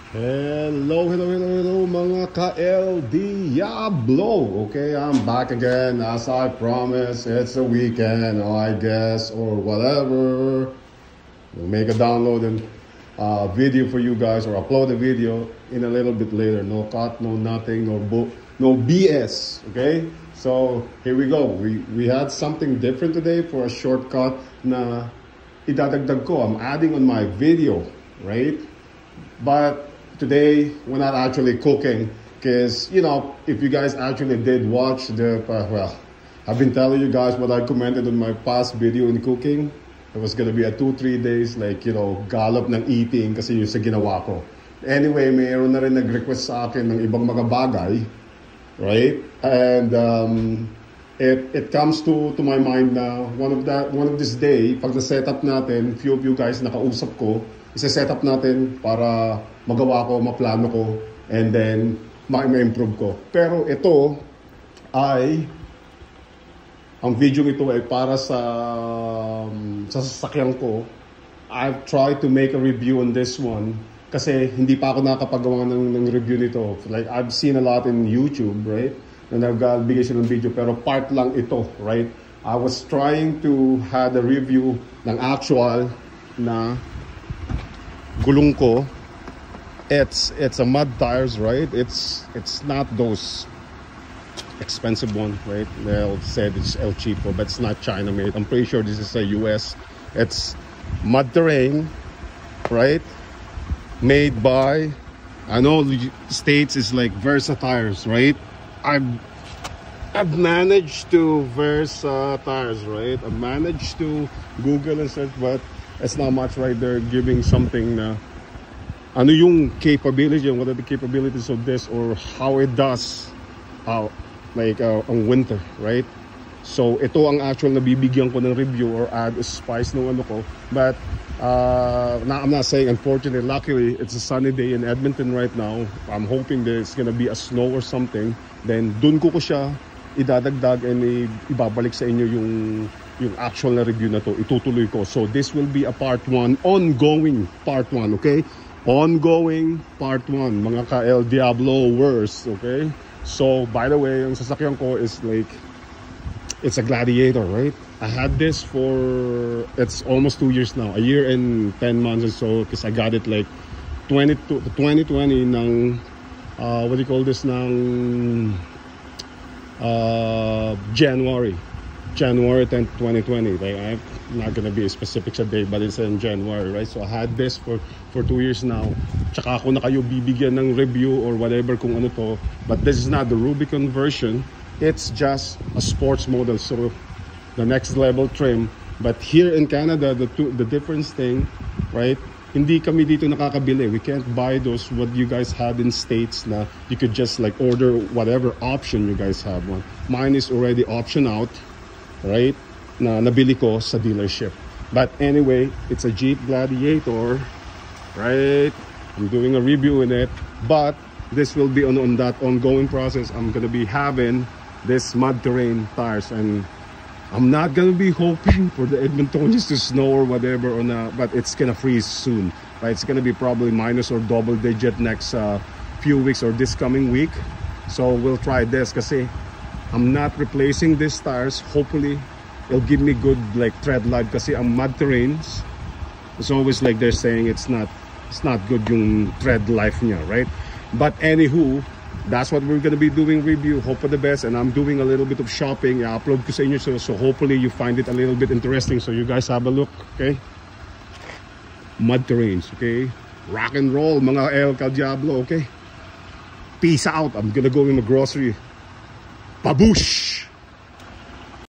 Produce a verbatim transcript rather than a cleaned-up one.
Hello, hello, hello, hello mga ka-El Diablo. Okay, I'm back again as I promised. It's a weekend, oh, I guess, or whatever. We'll make a download and uh, video for you guys, or upload a video in a little bit later. No cut, no nothing, no bo no B S. Okay, so here we go. We we had something different today for a shortcut na idadagdag ko. I'm adding on my video, right? But today we're not actually cooking because, you know, if you guys actually did watch the uh, well, I've been telling you guys what I commented on my past video in cooking. It was gonna be a two three days like, you know, gallop ng eating kasi yung sa ginawa ko. Anyway, mayroon na rin nag-request sa akin ng ibang mga bagay, right? And um, it it comes to to my mind na one of that one of this day, pag na-setup natin, few of you guys nakausap ko, isa-set up natin para magawa ko, maplano ko, and then ma-improve ko. Pero ito ay, ang video ito ay para sa, um, sa sasakyan ko. I've tried to make a review on this one kasi hindi pa ako nakapagawa ng, ng review nito. Like, I've seen a lot in YouTube, right? Na nagbigay siya ng video, pero part lang ito, right? I was trying to have a review ng actual na gulong ko. It's it's a mud tires, right? It's it's not those expensive one, right? They'll say it's El Cheapo, but it's not China made. I'm pretty sure this is a U S. It's mud terrain, right? Made by, I know the States is like Versa tires, right? I've I've managed to Versa tires, right? I've managed to Google and search, but it's not much right there giving something na ano yung capability and what are the capabilities of this or how it does uh, like uh, on winter, right? So ito ang actual na bibigyan ko ng review or add spice ng ano ko. But uh, na, I'm not saying unfortunately, luckily it's a sunny day in Edmonton right now. I'm hoping that it's gonna be a snow or something. Then dun ko ko siya idadagdag and ibabalik sa inyo yung yung actual na review na to, itutuloy ko. So this will be a part one, ongoing part one, okay? Ongoing part one, mga ka-El Diablo worst, okay? So, by the way, yung sasakyan ko is like, it's a Gladiator, right? I had this for, it's almost two years now, a year and ten months or so, because I got it like twenty twenty ng, uh, what do you call this, ng uh, January. January tenth, twenty twenty. Like, I'm not gonna be a specific sa date, but it's in January, right? So I had this for for two years now. Tsaka ako na kayo bibigyan ng review or whatever kung ano to. But this is not the Rubicon version. It's just a sports model, so the next level trim. But here in Canada, the two, the difference thing, right? Hindi kami dito nakakabili. We can't buy those what you guys had in States na you could just like order whatever option you guys have one. Mine is already option out, right, na nabili ko sa dealership. But anyway, it's a Jeep Gladiator, right? I'm doing a review in it, but this will be on, on that ongoing process. I'm gonna be having this mud terrain tires, and I'm not gonna be hoping for the Edmontonians to snow or whatever or not, but it's gonna freeze soon, right? It's gonna be probably minus or double digit next uh, few weeks or this coming week. So we'll try this kasi I'm not replacing these tires. Hopefully, it'll give me good like tread life kasi ang mud terrains, it's always like they're saying it's not it's not good yung tread life niya, right? But anywho, that's what we're gonna be doing review. Hope for the best, and I'm doing a little bit of shopping. I-upload ko sa inyo, so, so hopefully you find it a little bit interesting. So you guys have a look, okay? Mud terrains, okay? Rock and roll, mga El Diablo, okay? Peace out. I'm gonna go in the grocery. Baboosh!